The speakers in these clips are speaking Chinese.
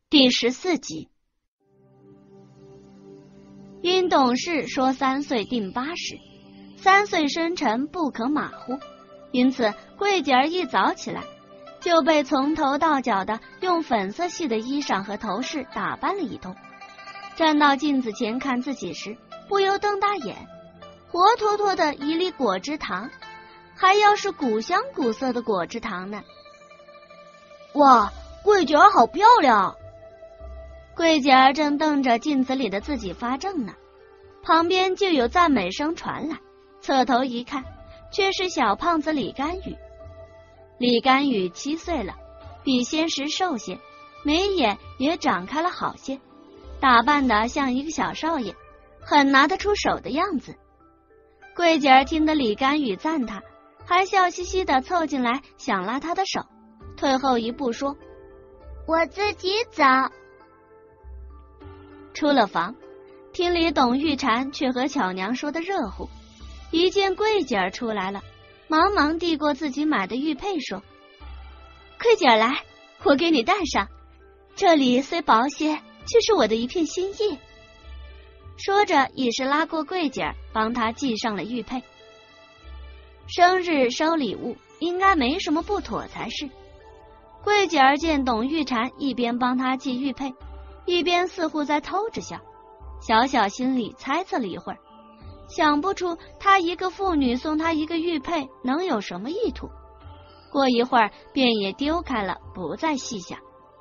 第14集。因董事说3岁定80，3岁生辰不可马虎，因此桂姐儿一早起来就被从头到脚的用粉色系的衣裳和头饰打扮了一通。站到镜子前看自己时，不由瞪大眼，活脱脱的一粒果汁糖，还要是古香古色的果汁糖呢。哇，桂姐儿好漂亮！桂姐儿正瞪着镜子里的自己发怔呢，旁边就有赞美声传来，侧头一看，却是小胖子李干宇。李干宇7岁了，比先时瘦些，眉眼也长开了好些，打扮得像一个小少爷，很拿得出手的样子。桂姐儿听得李干宇赞他，还笑嘻嘻地凑进来想拉他的手，退后一步说：“ 我自己走。” 出了房，厅里董玉婵却和巧娘说的热乎，一见桂姐儿出来了，忙忙递过自己买的玉佩说：“桂姐儿来，我给你戴上，这里虽薄些，却是我的一片心意。”说着已是拉过桂姐儿，帮她系上了玉佩。生日收礼物应该没什么不妥才是。桂姐儿见董玉婵一边帮她系玉佩，一边似乎在偷着笑，小小心里猜测了一会儿，想不出她一个妇女送她一个玉佩能有什么意图。过一会儿便也丢开了，不再细想。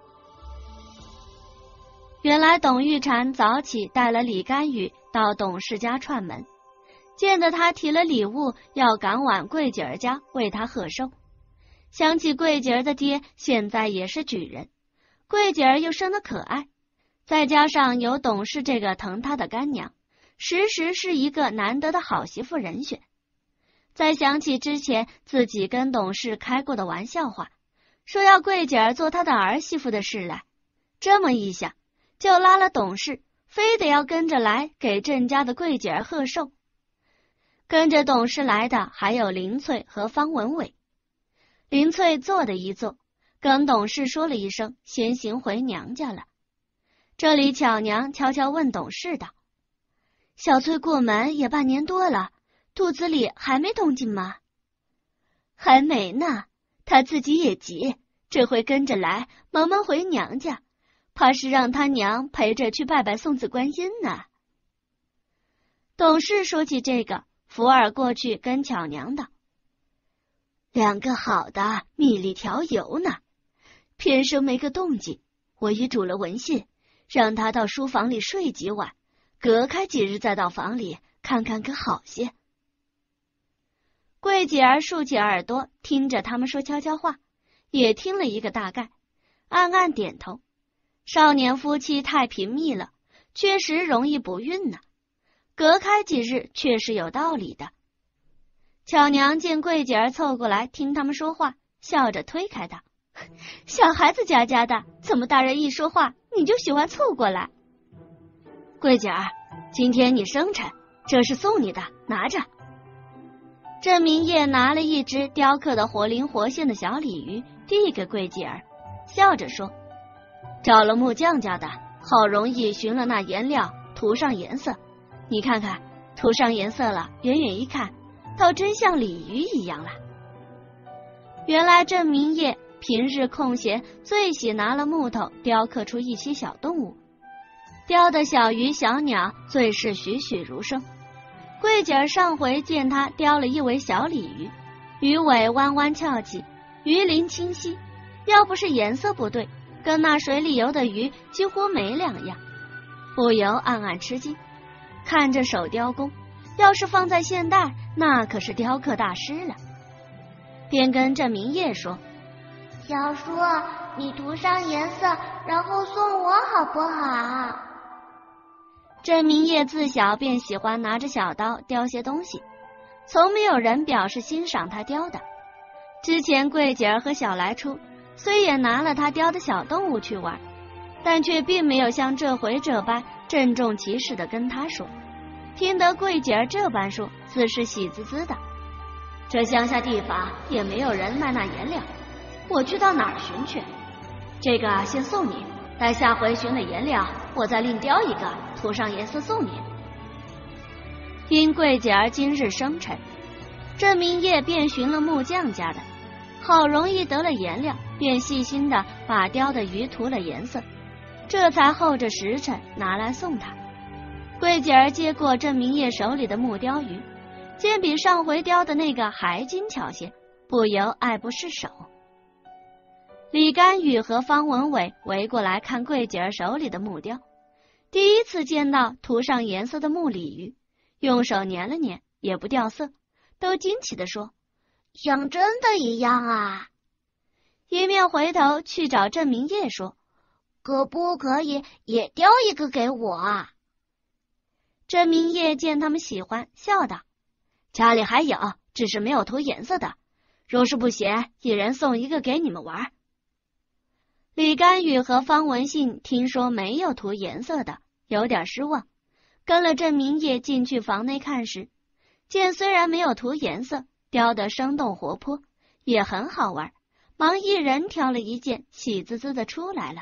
原来董玉婵早起带了李干宇到董氏家串门，见得他提了礼物要赶往桂姐儿家为他贺寿。想起桂姐儿的爹现在也是举人，桂姐儿又生得可爱，再加上有董氏这个疼她的干娘，时时是一个难得的好媳妇人选。再想起之前自己跟董氏开过的玩笑话，说要桂姐儿做她的儿媳妇的事来，这么一想，就拉了董氏，非得要跟着来给郑家的桂姐儿贺寿。跟着董氏来的还有林翠和方文伟。林翠坐的一坐，跟董氏说了一声，先行回娘家了。这里巧娘悄悄问董氏道：“小翠过门也半年多了，肚子里还没动静吗？”“还没呢，她自己也急，这回跟着来，忙忙回娘家，怕是让他娘陪着去拜拜送子观音呢。”董氏说起这个，扶耳过去跟巧娘道：“2个好的蜜里调油呢，偏生没个动静，我已煮了文信，让他到书房里睡几晚，隔开几日再到房里看看可好些。”桂姐儿竖起耳朵听着他们说悄悄话，也听了一个大概，暗暗点头。少年夫妻太频密了，确实容易不孕呢，隔开几日确实有道理的。巧娘见桂姐儿凑过来听他们说话，笑着推开她：“小孩子家家的，怎么大人一说话你就喜欢凑过来？”“桂姐儿，今天你生辰，这是送你的，拿着。”郑明业拿了一只雕刻的活灵活现的小鲤鱼递给桂姐儿，笑着说：“找了木匠家的，好容易寻了那颜料，涂上颜色。你看看，涂上颜色了，远远一看，倒真像鲤鱼一样了。”原来郑明业平日空闲最喜拿了木头雕刻出一些小动物，雕的小鱼小鸟最是栩栩如生。桂姐儿上回见他雕了一尾小鲤鱼，鱼尾弯弯翘起，鱼鳞清晰，要不是颜色不对，跟那水里游的鱼几乎没两样，不由暗暗吃惊。看这手雕工，要是放在现代，那可是雕刻大师了。便跟郑明业说：“ 小叔，你涂上颜色，然后送我好不好？” 郑明业自小便喜欢拿着小刀雕些东西，从没有人表示欣赏他雕的。之前桂姐儿和小来初虽也拿了他雕的小动物去玩，但却并没有像这回这般郑重其事的跟他说。听得桂姐儿这般说，自是喜滋滋的。这乡下地方也没有人卖那颜料，我去到哪儿寻去？这个先送你， 待下回寻了颜料，我再另雕一个，涂上颜色送你。因桂姐儿今日生辰，郑明业便寻了木匠家的，好容易得了颜料，便细心的把雕的鱼涂了颜色，这才候着时辰拿来送他。桂姐儿接过郑明业手里的木雕鱼，见比上回雕的那个还精巧些，不由爱不释手。李干宇和方文伟围过来看桂姐儿手里的木雕，第一次见到涂上颜色的木鲤鱼，用手捻了捻也不掉色，都惊奇地说：“ 像真的一样啊！” 一面回头去找郑明业说：“ 可不可以也雕一个给我啊？” 郑明业见他们喜欢，笑道：“家里还有，只是没有涂颜色的，若是不嫌，一人送一个给你们玩。”李干宇和方文信听说没有涂颜色的，有点失望，跟了郑明业进去房内看时，见虽然没有涂颜色，雕得生动活泼，也很好玩，忙一人挑了一件，喜滋滋的出来了。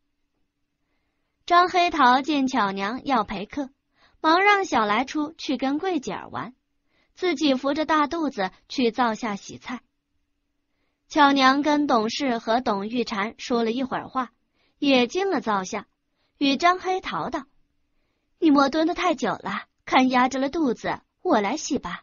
张黑桃见巧娘要陪客，忙让小来出去跟桂姐儿玩，自己扶着大肚子去灶下洗菜。巧娘跟董事和董玉婵说了一会儿话，也进了灶下，与张黑桃道：“你莫蹲得太久了，看压着了肚子，我来洗吧。”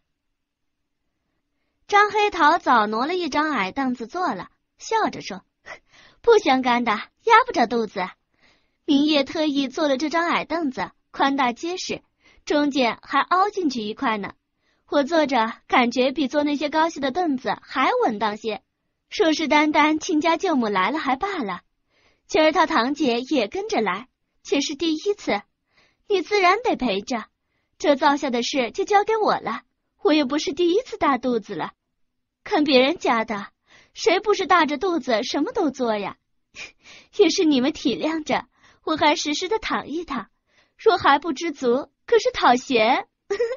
张黑桃早挪了一张矮凳子坐了，笑着说：“不相干的，压不着肚子。明夜特意做了这张矮凳子，宽大结实，中间还凹进去一块呢。我坐着感觉比坐那些高些的凳子还稳当些。说是单单亲家舅母来了还罢了，今儿他堂姐也跟着来，且是第一次，你自然得陪着。这灶下的事就交给我了，我也不是第一次大肚子了。看别人家的，谁不是大着肚子什么都做呀？也是你们体谅着，我还实时的躺一躺，若还不知足，可是讨嫌。”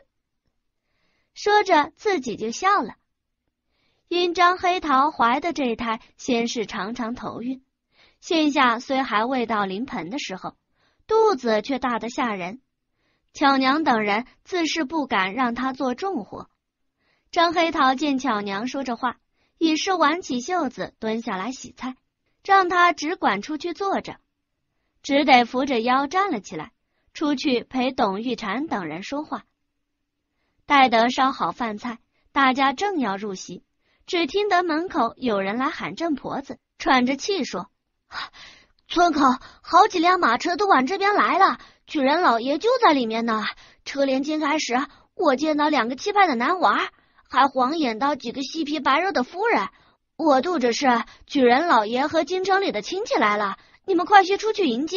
说着自己就笑了。因张黑桃怀的这胎先是常常头晕，现下虽还未到临盆的时候，肚子却大得吓人。巧娘等人自是不敢让她做重活。张黑桃见巧娘说着话，已是挽起袖子蹲下来洗菜，让她只管出去坐着，只得扶着腰站了起来，出去陪董玉婵等人说话。待得烧好饭菜，大家正要入席，只听得门口有人来喊郑婆子，喘着气说：“村口好几辆马车都往这边来了，举人老爷就在里面呢。车帘经开时，我见到2个气派的男娃，还晃眼到几个细皮白肉的夫人。我肚着是举人老爷和京城里的亲戚来了，你们快些出去迎接。”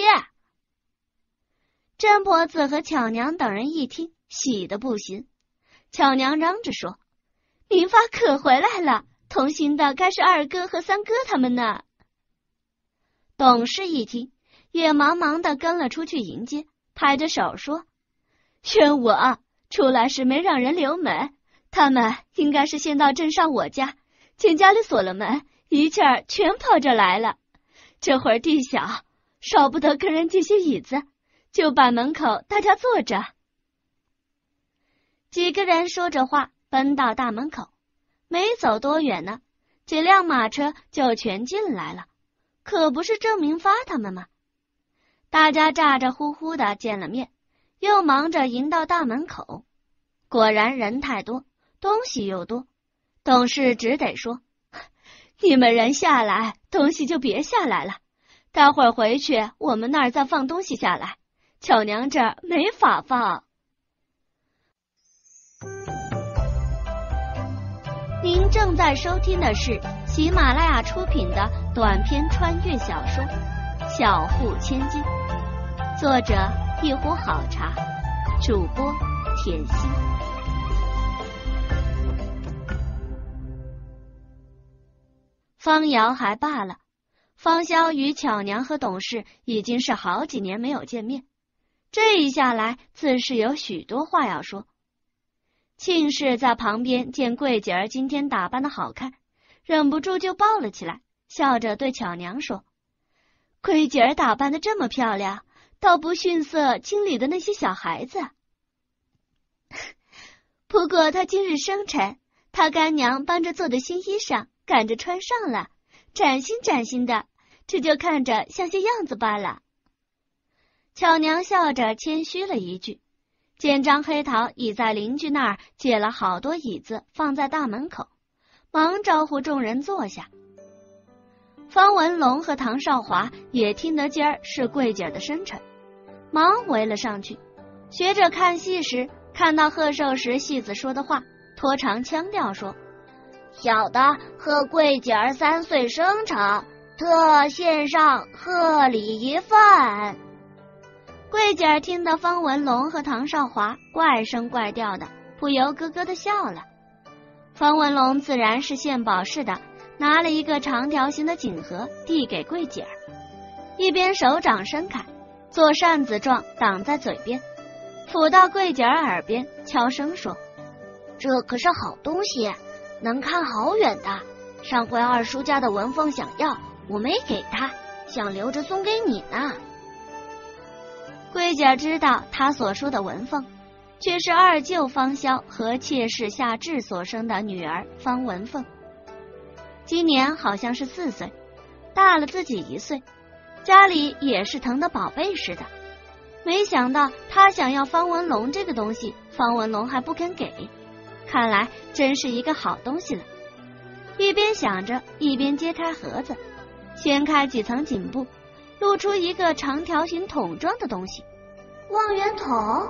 郑婆子和巧娘等人一听，喜得不行。巧娘嚷着说：“民发可回来了，同行的该是2哥和3哥他们呢。”董事一听，也忙忙的跟了出去迎接，拍着手说：“怨我出来时没让人留门，他们应该是先到镇上我家，见家里锁了门，一气儿全跑这来了。这会儿地小，少不得跟人借些椅子，就把门口大家坐着。”几个人说着话，奔到大门口，没走多远呢，几辆马车就全进来了，可不是郑明发他们吗？大家咋咋呼呼的见了面，又忙着迎到大门口，果然人太多，东西又多，董事只得说：“你们人下来，东西就别下来了，待会儿回去我们那儿再放东西下来，巧娘这儿没法放。”您正在收听的是喜马拉雅出品的短篇穿越小说《小户千金》，作者一壶好茶，主播甜心。方瑶还罢了，方潇与巧娘和董事已经是好几年没有见面，这一下来自是有许多话要说。庆氏在旁边见桂姐儿今天打扮的好看，忍不住就抱了起来，笑着对巧娘说：“ 桂姐儿打扮得这么漂亮，倒不逊色京里的那些小孩子。不过她今日生辰，她干娘帮着做的新衣裳赶着穿上了，崭新崭新的，这就看着像些样子罢了。巧娘笑着谦虚了一句，见张黑桃已在邻居那儿借了好多椅子放在大门口，忙招呼众人坐下。方文龙和唐少华也听得今儿是桂姐的生辰，忙围了上去。学着看戏时看到贺寿时戏子说的话，拖长腔调说：“ 小的贺桂姐儿3岁生辰，特献上贺礼一份。” 桂姐儿听得方文龙和唐少华怪声怪调的，不由咯咯的笑了。方文龙自然是献宝似的，拿了一个长条形的锦盒递给桂姐儿，一边手掌伸开，做扇子状挡在嘴边，抚到桂姐儿耳边，悄声说：“ 这可是好东西，能看好远的。上回二叔家的文凤想要，我没给他，想留着送给你呢。” 桂姐知道他所说的文凤，却是二舅方潇和妾室夏至所生的女儿方文凤。今年好像是4岁，大了自己1岁，家里也是疼得宝贝似的。没想到他想要方文龙这个东西，方文龙还不肯给，看来真是一个好东西了。一边想着，一边揭开盒子，掀开几层锦布，露出一个长条形桶状的东西。 望远筒。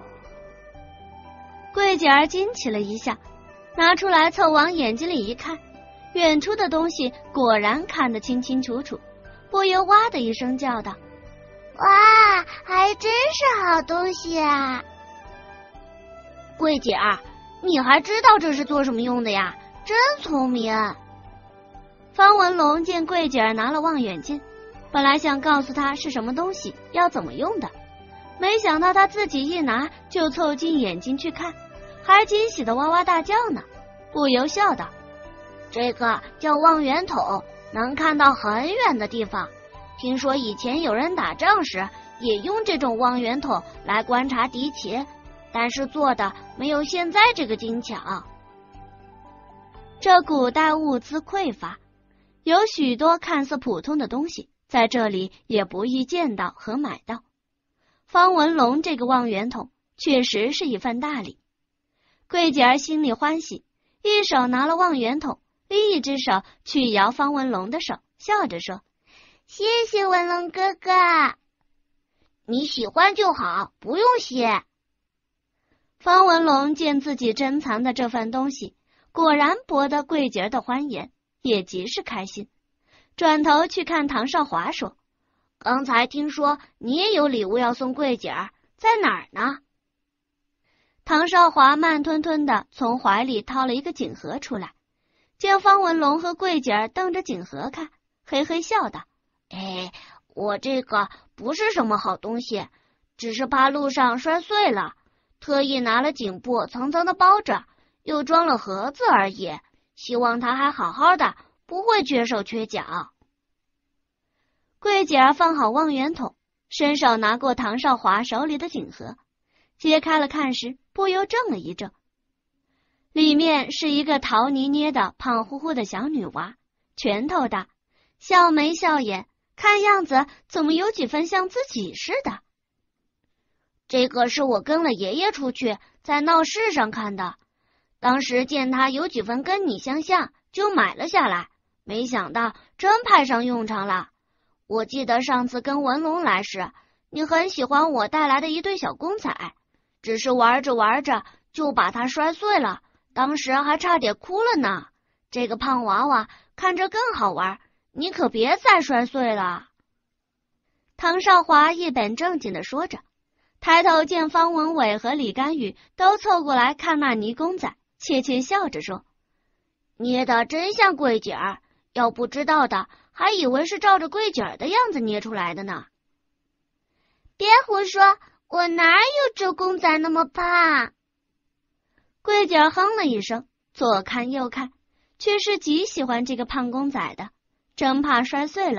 桂姐儿惊奇了一下，拿出来凑往眼睛里一看，远处的东西果然看得清清楚楚，不由哇的一声叫道：“ 哇，还真是好东西啊！桂姐儿，你还知道这是做什么用的呀？真聪明。” 方文龙见桂姐儿拿了望远镜，本来想告诉她是什么东西，要怎么用的，没想到她自己一拿就凑近眼睛去看，还惊喜的哇哇大叫呢，不由笑道：“ 这个叫望远筒，能看到很远的地方。听说以前有人打仗时也用这种望远筒来观察敌情，但是做的没有现在这个精巧。” 这古代物资匮乏，有许多看似普通的东西，在这里也不易见到和买到。方文龙这个望远筒确实是一份大礼。桂姐儿心里欢喜，一手拿了望远筒，另一只手去摇方文龙的手，笑着说：“ 谢谢文龙哥哥，你喜欢就好，不用谢。” 方文龙见自己珍藏的这份东西果然博得桂姐儿的欢颜，也极是开心，转头去看唐少华说：“ 刚才听说你也有礼物要送桂姐儿，在哪儿呢？” 唐少华慢吞吞的从怀里掏了一个锦盒出来，见方文龙和桂姐儿瞪着锦盒看，嘿嘿笑道：“ 哎，我这个不是什么好东西，只是怕路上摔碎了，特意拿了锦布层层的包着，又装了盒子而已，希望它还好好的，不会缺手缺脚。” 桂姐儿放好望远筒，伸手拿过唐少华手里的锦盒，揭开了看时，不由怔了一怔。里面是一个陶泥捏的胖乎乎的小女娃，拳头大，笑眉笑眼，看样子怎么有几分像自己似的。 这个是我跟了爷爷出去，在闹市上看的，当时见他有几分跟你相像，就买了下来，没想到真派上用场了。我记得上次跟文龙来时，你很喜欢我带来的一对小公仔，只是玩着玩着就把它摔碎了，当时还差点哭了呢。这个胖娃娃看着更好玩，你可别再摔碎了。 唐少华一本正经的说着，抬头见方文伟和李干宇都凑过来看那泥公仔，窃窃笑着说：“ 捏的真像桂姐儿，要不知道的还以为是照着桂姐儿的样子捏出来的呢。” 别胡说，我哪有这公仔那么胖？ 桂姐儿哼了一声，左看右看，却是极喜欢这个胖公仔的，真怕摔碎了，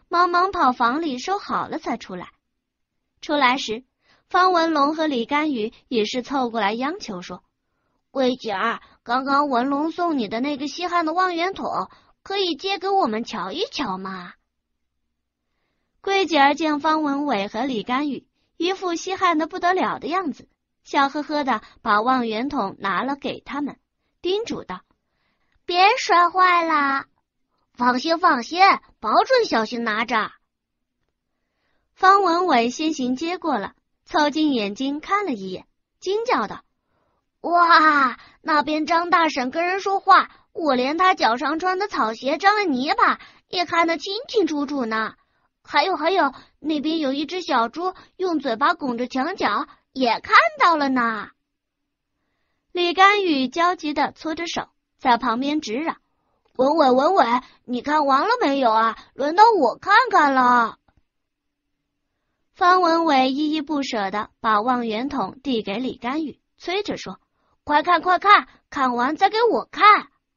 忙忙跑房里收好了才出来。出来时，方文龙和李干宇也是凑过来央求说：“ 桂姐儿，刚刚文龙送你的那个稀罕的望远筒，可以借给我们瞧一瞧吗？” 桂姐儿见方文伟和李干宇一副稀罕的不得了的样子，笑呵呵的把望远筒拿了给他们，叮嘱道：“ 别摔坏了。”“ 放心放心，保准小心拿着。” 方文伟先行接过了，凑近眼睛看了一眼，惊叫道：“ 哇，那边张大婶跟人说话，我连她脚上穿的草鞋沾了泥巴也看得清清楚楚呢。还有，那边有一只小猪用嘴巴拱着墙角，也看到了呢。” 李干宇焦急地搓着手，在旁边直嚷：“ 文伟，你看完了没有啊？轮到我看看了。” 方文伟依依不舍地把望远筒递给李干宇，催着说：“ 快看，看完再给我看。”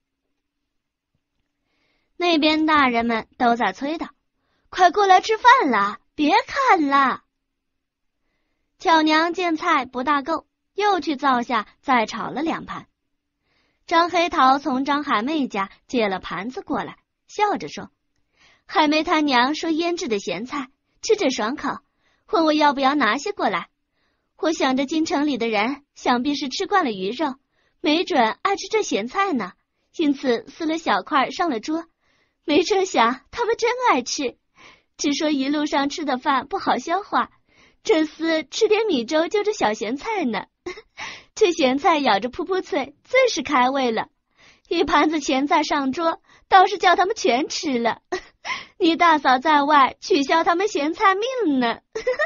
那边大人们都在催道：“快过来吃饭了，别看了。”巧娘见菜不大够，又去灶下再炒了2盘。张黑桃从张海妹家借了盘子过来，笑着说：“海妹她娘说腌制的咸菜吃着爽口，问我要不要拿些过来。我想着京城里的人想必是吃惯了鱼肉，没准爱吃这咸菜呢，因此撕了小块上了桌。没成想他们真爱吃，只说一路上吃的饭不好消化，这厮吃点米粥就着小咸菜呢。这咸菜咬着噗噗脆，最是开胃了。一盘子咸菜上桌，倒是叫他们全吃了。你大嫂在外取消他们咸菜命呢。”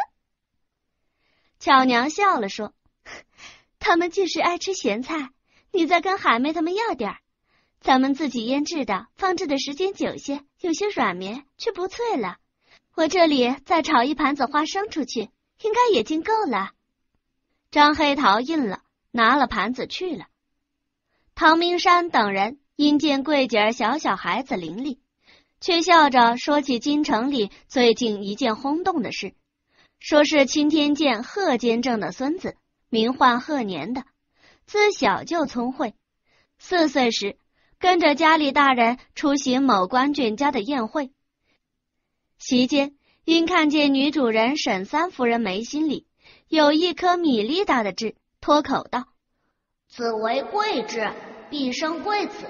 巧娘笑了说：“他们就是爱吃咸菜，你再跟海妹他们要点儿。咱们自己腌制的，放置的时间久些，有些软绵却不脆了。我这里再炒一盘子花生出去，应该也尽够了。”张黑桃应了，拿了盘子去了。唐明山等人因见桂姐儿小孩子伶俐，却笑着说起京城里最近一件轰动的事，说是钦天监贺监正的孙子，名唤贺年的，自小就聪慧，4岁时跟着家里大人出席某官眷家的宴会，席间因看见女主人沈三夫人眉心里有一颗米粒大的痣，脱口道：“ 此为贵痣，必生贵子。”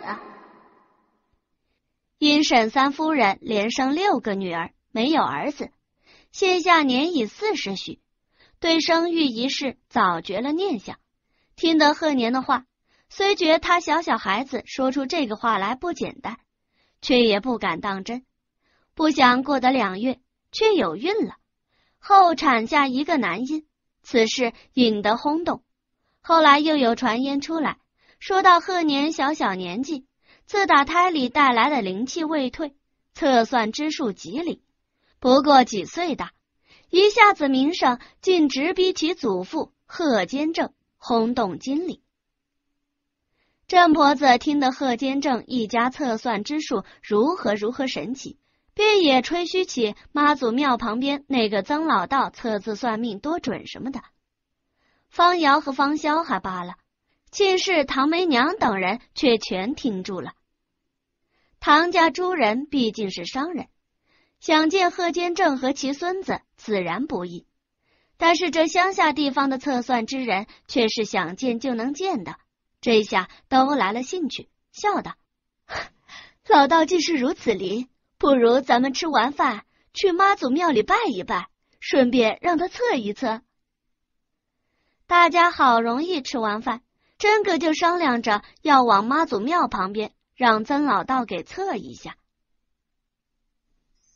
因沈三夫人连生6个女儿，没有儿子，现下年已40许，对生育一事早绝了念想。听得贺年的话，虽觉他小孩子说出这个话来不简单，却也不敢当真。不想过得2月，却有孕了，后产下一个男婴，此事引得轰动。后来又有传言出来，说到贺年小年纪，自打胎里带来的灵气未退，测算之数极灵，不过几岁大，一下子名声竟直逼其祖父贺监正，轰动京里。郑婆子听得贺监正一家测算之术如何神奇，便也吹嘘起妈祖庙旁边那个曾老道测字算命多准什么的。方瑶和方潇还罢了，庆氏、唐梅娘等人却全听住了。唐家诸人毕竟是商人，想见贺监正和其孙子自然不易，但是这乡下地方的测算之人却是想见就能见的，这下都来了兴趣，笑道：“老道既是如此灵，不如咱们吃完饭去妈祖庙里拜一拜，顺便让他测一测。”大家好容易吃完饭，真个就商量着要往妈祖庙旁边让曾老道给测一下。